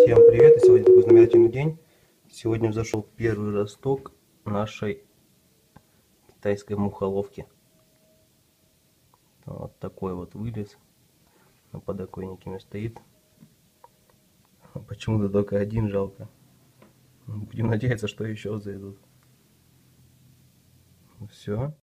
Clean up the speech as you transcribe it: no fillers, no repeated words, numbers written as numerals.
Всем привет! И сегодня такой знаменательный день. Сегодня взошел первый росток нашей китайской мухоловки. Вот такой вот вылез. На подоконнике мне стоит. Почему-то только один, жалко. Будем надеяться, что еще зайдут. Все.